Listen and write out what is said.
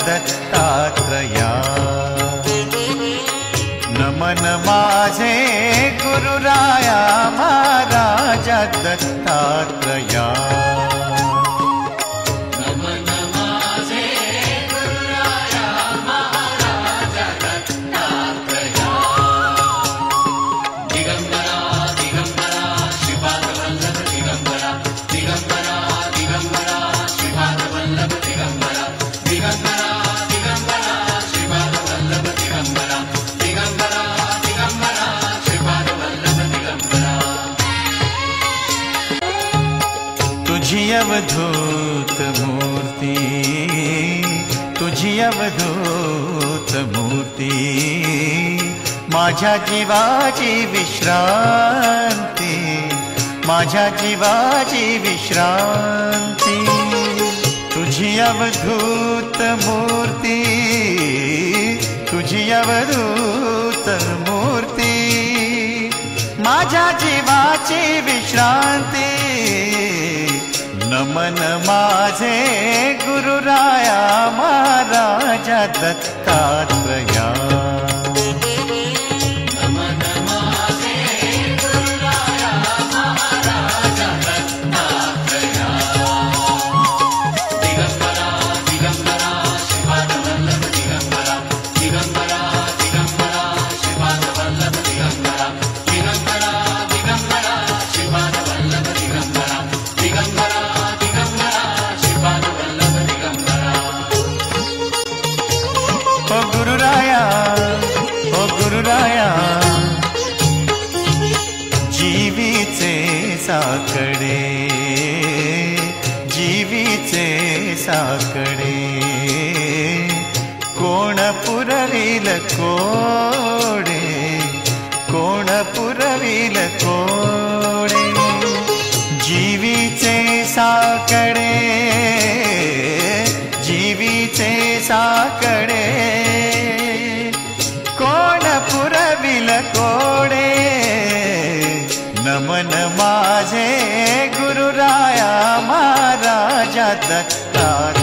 दत्तात्रया। नमन माझे गुरुराया महाराजा दत्तात्रया। तुझी अवधूत मूर्ती, तुझी अवधूत मूर्ती, माझ्या जीवाची विश्रांती, माझ्या जीवाची विश्रांती। तुझी अवधूत मूर्ती, तुझी अवधूत मूर्ती, माझ्या जीवाची विश्रांती। नमन माझे गुरुराया महाराजा दत्तात्रया। ओ गुरुराया, जीवीचे साकडे, जीवीचे साकडे, कोण पुरविल कोडे, कोण पुरविल कोडे। जीवीचे साकडे, जीवीचे साकडे, कोण पुरविल कोडे। नमन माझे गुरुराया महाराजा दत्तात्रया।